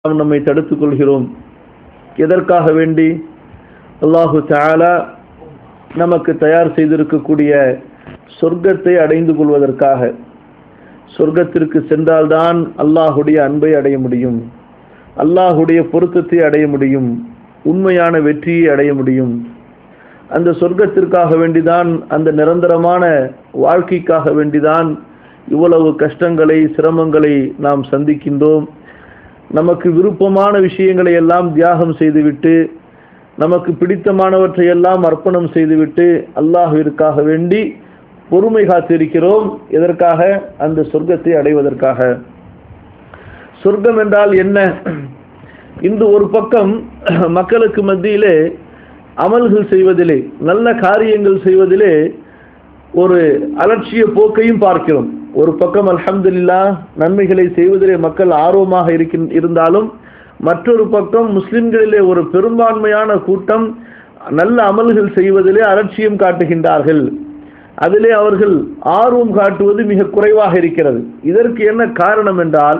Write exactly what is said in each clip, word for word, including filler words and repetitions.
நாம் நம்மை தடுத்துக் கொள்கிறோம். எதற்காக வேண்டி? அல்லாஹு தஆலா நமக்கு தயார் செய்திருக்கக்கூடிய சொர்க்கத்தை அடைந்து கொள்வதற்காக. சொர்க்கத்திற்கு சென்றால்தான் அல்லாஹுடைய அன்பை அடைய முடியும், அல்லாஹுடைய பொருத்தத்தை அடைய முடியும், உண்மையான வெற்றியை அடைய முடியும். அந்த சொர்க்கத்திற்காக வேண்டிதான், அந்த நிரந்தரமான வாழ்க்கைக்காக வேண்டிதான் இவ்வளவு கஷ்டங்களை சிரமங்களை நாம் சந்திக்கின்றோம். நமக்கு விருப்பமான விஷயங்களை எல்லாம் தியாகம் செய்துவிட்டு, நமக்கு பிடித்தமானவற்றை எல்லாம் அர்ப்பணம் செய்துவிட்டு அல்லாஹ்விற்காக வேண்டி பொறுமை காத்திருக்கிறோம். எதற்காக? அந்த சொர்க்கத்தை அடைவதற்காக. சொர்க்கம் என்றால் என்ன? இன்று ஒரு பக்கம் மக்களுக்கு மத்தியிலே அமல்கள் செய்வதிலே, நல்ல காரியங்கள் செய்வதிலே ஒரு அலட்சிய போக்கையும் பார்க்கிறோம். ஒரு பக்கம் அல்ஹம்துலில்லாஹ் நன்மைகளை செய்வதிலே மக்கள் ஆர்வமாக இருந்தாலும், மற்றொரு பக்கம் முஸ்லிம்களிலே ஒரு பெரும்பான்மையான கூட்டம் நல்ல அமல்கள் செய்வதிலே அலட்சியம் காட்டுகின்றார்கள். அதிலே அவர்கள் ஆர்வம் காட்டுவது மிக குறைவாக இருக்கிறது. இதற்கு என்ன காரணம் என்றால்,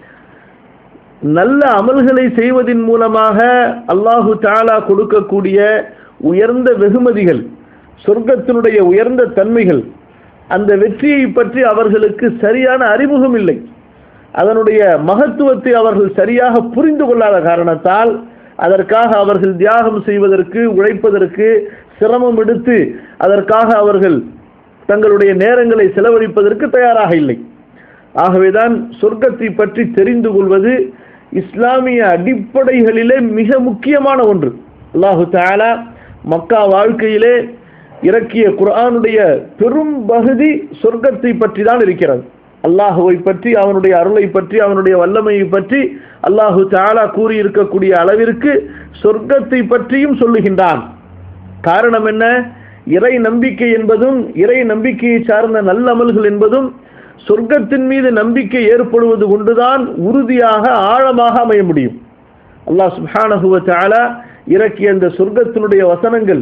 நல்ல அமல்களை செய்வதின் மூலமாக அல்லாஹு தஆலா கொடுக்கக்கூடிய உயர்ந்த வெகுமதிகள், சொர்க்கத்தினுடைய உயர்ந்த தன்மைகள், அந்த வெற்றியை பற்றி அவர்களுக்கு சரியான அறிமுகம் இல்லை. அதனுடைய மகத்துவத்தை அவர்கள் சரியாக புரிந்து கொள்ளாத காரணத்தால் அதற்காக அவர்கள் தியாகம் செய்வதற்கு, உழைப்பதற்கு, சிரமம் எடுத்து அதற்காக அவர்கள் தங்களுடைய நேரங்களை செலவழிப்பதற்கு தயாராக இல்லை. ஆகவேதான் சொர்க்கத்தை பற்றி தெரிந்து கொள்வது இஸ்லாமிய அடிப்படைகளிலே மிக முக்கியமான ஒன்று. அல்லாஹு தஆலா மக்கா வாழ்க்கையிலே இறக்கிய குர்ஆனுடைய பெரும் பகுதி சொர்க்கத்தை பற்றி தான் இருக்கிறது. அல்லாஹுவை பற்றி, அவனுடைய அருளை பற்றி, அவனுடைய வல்லமையை பற்றி அல்லாஹு தஆலா கூறியிருக்கக்கூடிய அளவிற்கு சொர்க்கத்தை பற்றியும் சொல்லுகின்றான். காரணம் என்ன? இறை நம்பிக்கை என்பதும், இறை நம்பிக்கையை சார்ந்த நல்லமல்கள் என்பதும் சொர்க்கத்தின் மீது நம்பிக்கை ஏற்படுவது கொண்டுதான் உறுதியாக ஆழமாக அமைய முடியும். அல்லாஹ் சுப்ஹானஹு வ தஆலா இறக்கிய அந்த சொர்க்கத்தினுடைய வசனங்கள்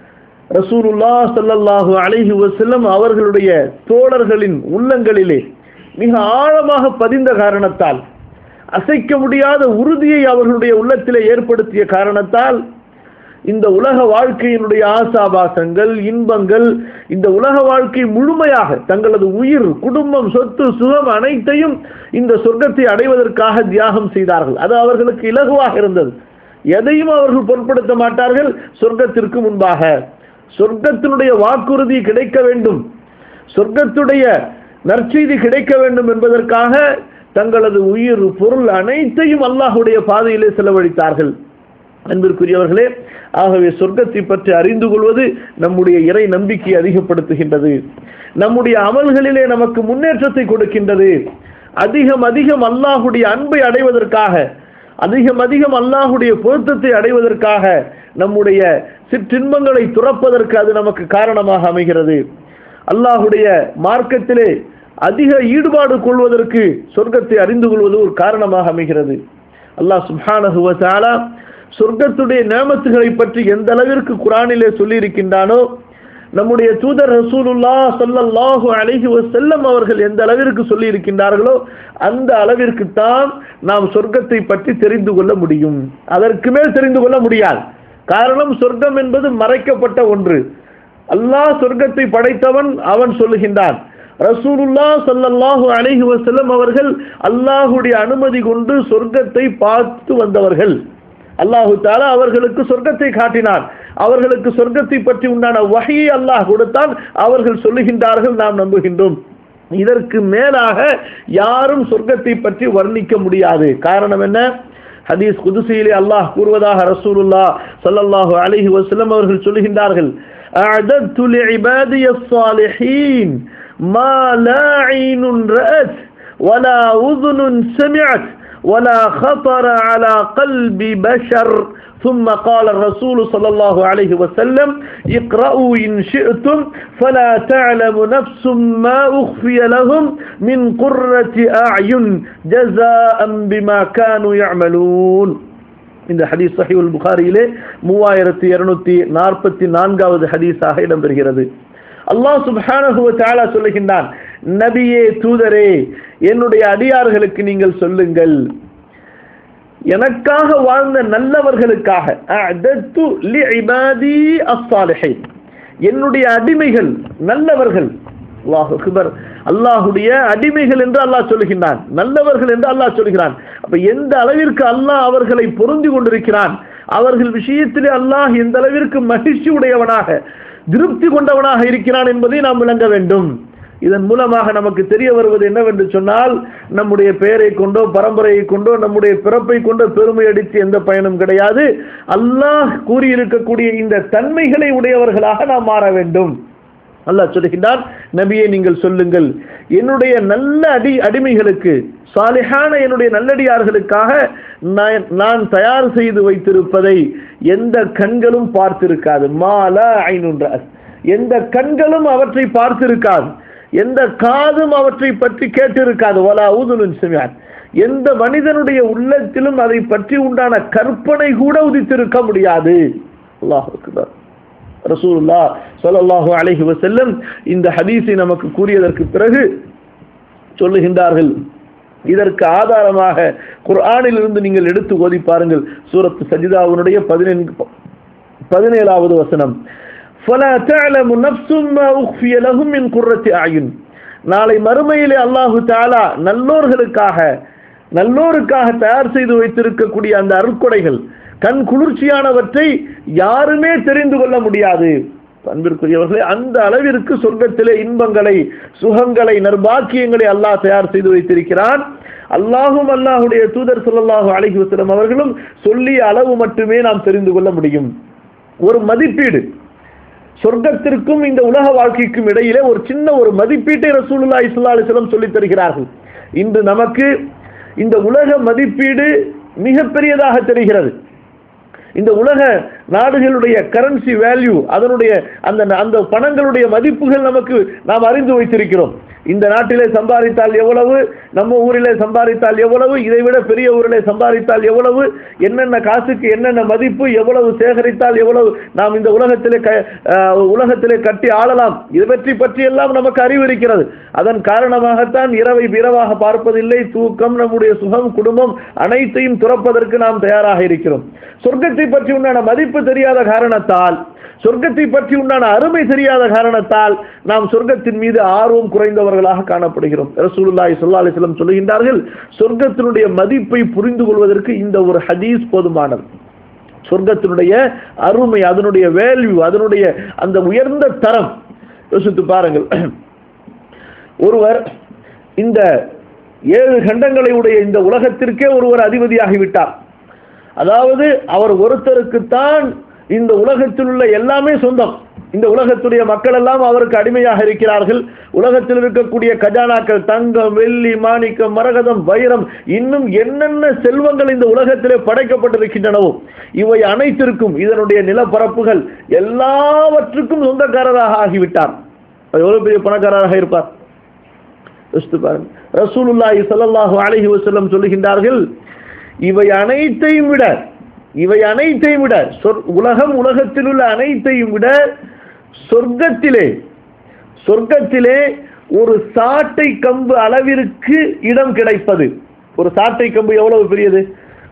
ரசூலுல்லாஹ் ஸல்லல்லாஹு அலைஹி வஸல்லம் அவர்களுடைய தோழர்களின் உள்ளங்களிலே மிக ஆழமாக பதிந்த காரணத்தால், அசைக்க முடியாத உறுதியை அவர்களுடைய உள்ளத்திலே ஏற்படுத்திய காரணத்தால், இந்த உலக வாழ்க்கையினுடைய ஆசாபாசங்கள், இன்பங்கள், இந்த உலக வாழ்க்கை முழுமையாக தங்களது உயிர், குடும்பம், சொத்து, சுகம் அனைத்தையும் இந்த சொர்க்கத்தை அடைவதற்காக தியாகம் செய்தார்கள். அது அவர்களுக்கு இலகுவாக இருந்தது. எதையும் அவர்கள் பொருட்படுத்த மாட்டார்கள். சொர்க்கத்திற்கு முன்பாக சொர்க்கத்தினுடைய வாக்குறுதி கிடைக்க வேண்டும், சொர்க்கத்துடைய நற்செய்தி கிடைக்க வேண்டும் என்பதற்காக தங்களது உயிர், பொருள் அனைத்தையும் அல்லாஹ்வுடைய பாதையிலே செலவழித்தார்கள். அன்பிற்குரியவர்களே, ஆகவே சொர்க்கத்தை பற்றி அறிந்து கொள்வது நம்முடைய இறை நம்பிக்கை அதிகப்படுத்துகின்றது, நம்முடைய அமல்களிலே நமக்கு முன்னேற்றத்தை கொடுக்கின்றது. அதிகம் அதிகம் அல்லாஹ்வுடைய அன்பை அடைவதற்காக, அதிகம் அதிகம் அல்லாஹ்வுடைய பொருத்தத்தை அடைவதற்காக, நம்முடைய சிற்றின்பங்களை துறப்பதற்கு அது நமக்கு காரணமாக அமைகிறது. அல்லாஹ்வுடைய மார்க்கத்திலே அதிக ஈடுபாடு கொள்வதற்கு சொர்க்கத்தை அறிந்து கொள்வது ஒரு காரணமாக அமைகிறது. அல்லாஹ் சுப்ஹானஹு வ தஆலா சொர்க்கத்துடைய நேமத்துகளை பற்றி எந்த அளவிற்கு குர்ஆனிலே சொல்லி இருக்கின்றானோ, நம்முடைய தூதர் ரசூலுல்லாஹ் ஸல்லல்லாஹு அலைஹி வஸல்லம் அவர்கள் எந்த அளவிற்கு சொல்லி இருக்கின்றார்களோ அந்த அளவிற்கு தான் நாம் சொர்க்கத்தை பற்றி தெரிந்து கொள்ள முடியும். அதற்கு மேல் தெரிந்து கொள்ள முடியாது. காரணம், சொர்க்கம் என்பது மறைக்கப்பட்ட ஒன்று. அல்லாஹ் சொர்க்கத்தை படைத்தவன், அவன் சொல்லுகின்றான். ரசூலுல்லாஹ் ஸல்லல்லாஹு அலைஹி வஸல்லம் அவர்கள் அல்லாஹ்வுடைய அனுமதி கொண்டு சொர்க்கத்தை பார்த்து வந்தவர்கள். அல்லாஹு தஆலா அவர்களுக்கு சொர்க்கத்தை காட்டினான். அவர்களுக்கு சொர்க்கத்தை பற்றி உண்டான வஹீயை அல்லாஹ் கொடுத்தான். அவர்கள் சொல்லுகின்றார்கள், நாம் நம்புகின்றோம். இதற்கு மேலாக யாரும் சொர்க்கத்தை பற்றி வர்ணிக்க முடியாது. காரணம் என்ன? ஹதீஸ் குதுசியிலே அல்லாஹ் கூறுவதாக ரசூலுல்லாஹ் ஸல்லல்லாஹு அலைஹி வஸல்லம் அவர்கள் சொல்லுகின்றார்கள், அஅதத்து லிஇபாதியஸ் ஸாலிஹீன் மா லா ஈனுன் ரஅத் வலா உதுனுன் சமிஅத் ولا خطر على قلب بشر ثم قال الرسول صلى الله عليه وسلم اقرأوا إن شئتم فلا تعلم نفس ما أخفي لهم من قرة أعين جزاء بما كانوا يعملون. இந்த ஹதீஸ் சஹீஹுல் புகாரியிலே மூவாயிரத்து இருநூற்று நாற்பத்தி நான்காவது ஹதீஸாக இடம்பெறுகிறது. அல்லாஹ் சுப்ஹானஹு வ தஆலா சொல்லுகின்றான், நபியே, தூதரே, என்னுடைய அடியார்களுக்கு நீங்கள் சொல்லுங்கள், எனக்காக வாழ்ந்த நல்லவர்களுக்காக அஅதத்து லிஇபாதி அஸ்ஸாலிஹீன், என்னுடைய அடிமைகள் நல்லவர்கள். அல்லாஹ் அக்பர். அல்லாஹ்வுடைய அடிமைகள் என்று அல்லாஹ் சொல்லுகிறான், நல்லவர்கள் என்று அல்லாஹ் சொல்கிறான். அப்ப எந்த அளவிற்கு அல்லாஹ் அவர்களை பொருந்தி கொண்டிருக்கிறான், அவர்கள் விஷயத்திலே அல்லாஹ் எந்த அளவிற்கு மகிழ்ச்சி உடையவனாக திருப்தி கொண்டவனாக இருக்கிறான் என்பதை நாம் விளங்க வேண்டும். இதன் மூலமாக நமக்கு தெரிய வருவது என்னவென்று சொன்னால், நம்முடைய பெயரை கொண்டோ பரம்பரையை கொண்டோ நம்முடைய பிறப்பை கொண்டோ பெருமை அடித்து எந்த பயனும் கிடையாது. அல்லாஹ் கூறியிருக்கக்கூடிய இந்த தன்மைகளை உடையவர்களாக நாம் மாற வேண்டும். அல்லாஹ் சொல்லுகின்றான், நபியே நீங்கள் சொல்லுங்கள், என்னுடைய நல்ல அடி அடிமைகளுக்கு சாலிஹான என்னுடைய நல்லடியார்களுக்காக நான் தயார் செய்து வைத்திருப்பதை எந்த கண்களும் பார்த்திருக்காது. மாலா ஐனுன் ரஅஸ், எந்த கண்களும் அவற்றை பார்த்திருக்காது, எந்த காதும் அவற்றை பற்றி கேட்டிருக்காது. வலா உதுனுன் சமிஅத், எந்த மனிதனுடைய உள்ளத்திலும் அதை பற்றி உண்டான கற்பனை கூட உதித்திருக்க முடியாது. அல்லாஹ் அக்பர். ரசூலுல்லாஹ் ஸல்லல்லாஹு அலைஹி வஸல்லம் இந்த ஹதீஸை நமக்கு கூறியதற்கு பிறகு சொல்லுகின்றார்கள், இதற்கு ஆதாரமாக குர்ஆனில் இருந்து நீங்கள் எடுத்து ஓதி பாருங்கள். சூரத் சஜ்தாவுடைய பதினேழாவது வசனம், فَلَا تَعْلَمُ نَفْسٌ مَا أُخْفِيَ لَهُم مِّن قُرَّةِ أَعْيُنٍ. நாளை மறுமையிலே அல்லாஹு தஆலா நல்லோர்களுக்காக நல்லோருக்காக தயார் செய்து வைத்திருக்கக்கூடிய அந்த அருட்கொடைகள், கண் குளிர்ச்சியானவற்றை யாருமே தெரிந்து கொள்ள முடியாது. அன்பிற்குரியவர்களே, அந்த அளவிற்கு சொர்க்கத்திலே இன்பங்களை, சுகங்களை, நற்பாக்கியங்களை அல்லாஹ் தயார் செய்து வைத்திருக்கிறான். அல்லாஹும் அல்லாஹுடைய தூதர் ஸல்லல்லாஹு அலைஹி வஸல்லம் அவர்களும் சொல்லிய அளவு மட்டுமே நாம் தெரிந்து கொள்ள முடியும். ஒரு மதிப்பீடு, சொர்க்கத்திற்கும் இந்த உலக வாழ்க்கைக்கும் இடையிலே ஒரு சின்ன ஒரு மதிப்பீட்டை ரசூலுல்லாஹி ஸல்லல்லாஹு அலைஹி வஸல்லம் சொல்லித் தருகிறார்கள். இன்று நமக்கு இந்த உலக மதிப்பீடு மிக பெரியதாக தெரிகிறது. இந்த உலக நாடுகளுடைய கரன்சி வேல்யூ, அதனுடைய அந்த அந்த பணங்களுடைய மதிப்புகள் நமக்கு நாம் அறிந்து வைத்திருக்கிறோம். இந்த நாட்டிலே சம்பாதித்தால் எவ்வளவு, நம்ம ஊரிலே சம்பாதித்தால் எவ்வளவு, இதைவிட பெரிய ஊரிலே சம்பாதித்தால் எவ்வளவு, என்னென்ன காசுக்கு என்னென்ன மதிப்பு, எவ்வளவு சேகரித்தால் எவ்வளவு நாம் இந்த உலகத்திலே உலகத்திலே கட்டி ஆளலாம், இதை பற்றி பற்றி எல்லாம் நமக்கு அறிவு இருக்கிறது. அதன் காரணமாகத்தான் இரவை இரவாக பார்ப்பதில்லை, தூக்கம், நம்முடைய சுகம், குடும்பம் அனைத்தையும் துறப்பதற்கு நாம் தயாராக இருக்கிறோம். சொர்க்கத்தை பற்றி உண்டான மதிப்பு தெரியாத காரணத்தால், சொர்க்கத்தை பற்றி உண்டான அருமை தெரியாத காரணத்தால் நாம் சொர்க்கத்தின் மீது ஆர்வம் குறைந்தவர்களாக காணப்படுகிறோம். ரசூலுல்லாஹி ஸல்லல்லாஹு அலைஹி வஸல்லம் சொல்லுகின்றார்கள், சொர்க்கத்தினுடைய மதிப்பை புரிந்து கொள்வதற்கு இந்த ஒரு ஹதீஸ் போதுமானது. சொர்க்கத்தினுடைய அருமை, அதனுடைய வேல்யூ, அதனுடைய அந்த உயர்ந்த தரம் யோசித்து பாருங்கள். ஒருவர் இந்த ஏழு கண்டங்களை உடைய இந்த உலகத்திற்கே ஒருவர் அதிபதியாகிவிட்டார். அதாவது அவர் ஒருத்தருக்குத்தான் இந்த உலகத்தில் உள்ள எல்லாமே சொந்தம். இந்த உலகத்துடைய மக்கள் எல்லாம் அவருக்கு அடிமையாக இருக்கிறார்கள். உலகத்தில் இருக்கக்கூடிய கஜானாக்கள், தங்கம், வெள்ளி, மாணிக்கம், மரகதம், வைரம், இன்னும் என்னென்ன செல்வங்கள் இந்த உலகத்திலே படைக்கப்பட்டிருக்கின்றனவோ இவை அனைத்திற்கும், இதனுடைய நிலப்பரப்புகள் எல்லாவற்றுக்கும் சொந்தக்காரராக ஆகிவிட்டார். எவ்வளவு பெரிய பணக்காரராக இருப்பார் யோசித்து பாருங்கள். ரசூலுல்லாஹி ஸல்லல்லாஹு அலைஹி வஸல்லம் சொல்லுகின்றார்கள், இவை அனைத்தையும் விட இவை அனைத்தையும் விட உலகம் உலகத்தில் உள்ள அனைத்தையும் விட சொர்க்கத்திலே சொர்க்கத்திலே ஒரு சாட்டை கம்பு அளவிற்கு இடம் கிடைப்பது. ஒரு சாட்டை கம்பு எவ்வளவு பெரியது?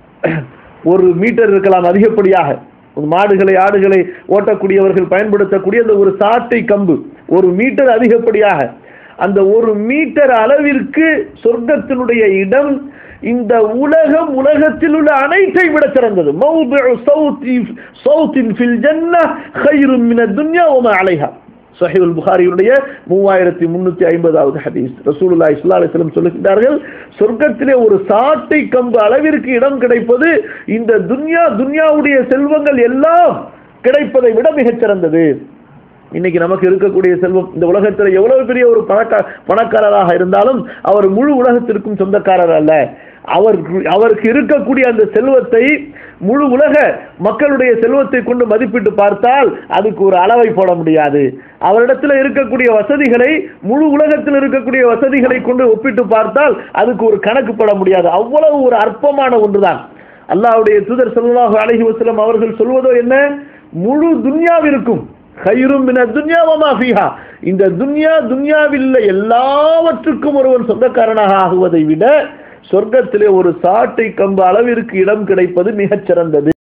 ஒரு மீட்டர் இருக்கலாம் அதிகப்படியாக. மாடுகளை ஆடுகளை ஓட்டக்கூடியவர்கள் பயன்படுத்தக்கூடிய அந்த ஒரு சாட்டை கம்பு ஒரு மீட்டர் அதிகப்படியாக, அந்த ஒரு மீட்டர் அளவிற்கு சொர்க்கத்தினுடைய இடம் இந்த உலகம் உலகத்தில் உள்ள அனைத்தை விட சிறந்தது. மௌதிஉ ஸௌத்தி ஸௌத்தின் ஃபில் ஜன்னஹ் கைரும் மினத் துன்யா வமா அலைஹா. ஸஹீஹுல் புகாரியுடைய மூவாயிரத்து முன்னூற்று ஐம்பதாவது ஹதீஸ். ரசூலுல்லாஹி ஸல்லல்லாஹு அலைஹி வஸல்லம் சொல்லுகிறார்கள், சொர்க்கத்திலே ஒரு சாட்டை கம்பு அளவிற்கு இடம் கிடைப்பது இந்த துன்யா துன்யாவுடைய செல்வங்கள் எல்லாம் கிடைப்பதை விட மிகச் சிறந்தது. இன்னைக்கு நமக்கு இருக்கக்கூடிய செல்வம், இந்த உலகத்தில் எவ்வளவு பெரிய ஒரு பணக்கா பணக்காரராக இருந்தாலும் அவர் முழு உலகத்திற்கும் சொந்தக்காரர் அல்ல. அவர் அவருக்கு இருக்கக்கூடிய அந்த செல்வத்தை முழு உலக மக்களுடைய செல்வத்தை கொண்டு மதிப்பிட்டு பார்த்தால் அதுக்கு ஒரு அளவை போட முடியாது. அவரிடத்தில் இருக்கக்கூடிய வசதிகளை முழு உலகத்தில் இருக்கக்கூடிய வசதிகளை கொண்டு ஒப்பிட்டு பார்த்தால் அதுக்கு ஒரு கணக்கு போட முடியாது. அவ்வளவு ஒரு அற்பமான ஒன்றுதான். அல்லாஹ்வுடைய தூதர் ஸல்லல்லாஹு அலைஹி வஸல்லம் அவர்கள் சொல்வதோ என்ன, முழு துன்யாவிற்கும் கைரும் மினத் துன்யா வமா ஃபீஹா, இந்த துன்யா துன்யாவில் எல்லாவற்றுக்கும் ஒருவன் சொந்தக்காரனாக ஆகுவதை விட சொர்க்கத்திலே ஒரு சாட்டை கம்பு அளவிற்கு இடம் கிடைப்பது மிகச் சிறந்தது.